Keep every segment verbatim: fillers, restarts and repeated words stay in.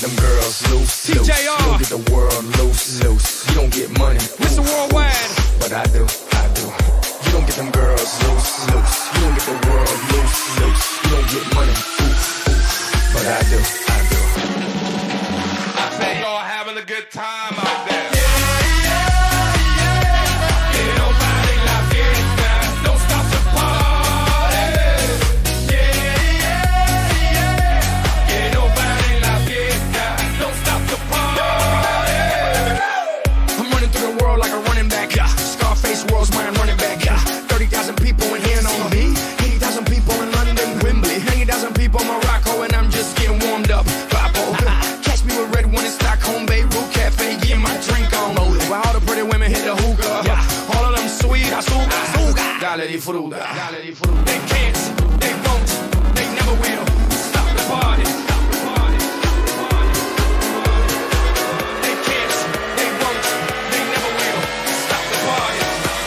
them girls loose, T J R. You don't get the world loose, loose. You don't get money, Mister Worldwide. but I do, I do. You don't get them girls loose, loose. You don't get the world loose, loose. You don't get money, ooh, ooh, but I do, I do. I think y'all having a good time out there. Dale di fruta, dale di fruta. They can't, they won't, they never will stop the party. They can't, they won't, they never will stop the party.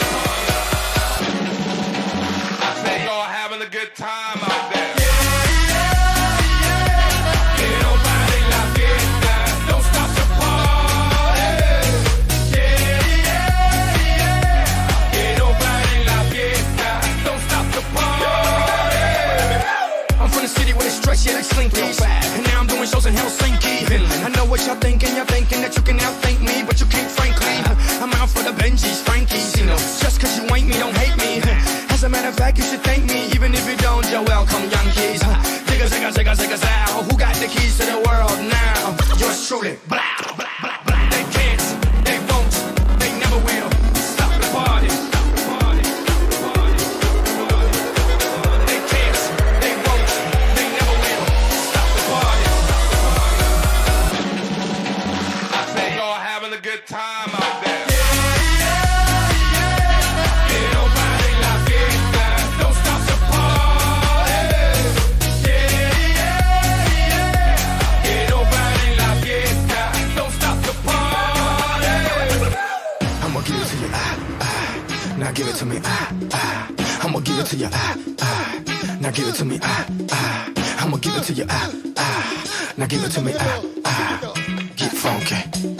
I think y'all having a good time out there. Yeah, like Slinkies. And now I'm doing shows in Helsinki. I know what y'all thinking, y'all thinking that you can outthink me, but you can't, frankly. I'm out for the Benjis, Frankies, you know. Just cause you ain't me, don't hate me. As a matter of fact, you should thank me. Even if you don't, you're welcome, Yankees. Zigga, zigga, zigga, zigga, zow. Who got the keys to the world now? Yours truly. Blah, blah, blah, blah. They can't, they won't, they never will stop the party. Good time out there. Now give it to me, ah, ah. I'ma give it to you, ah, ah. Now give it to me, ah, ah. I'ma give it to you, ah, ah. Now give it to me, ah, ah. Get funky.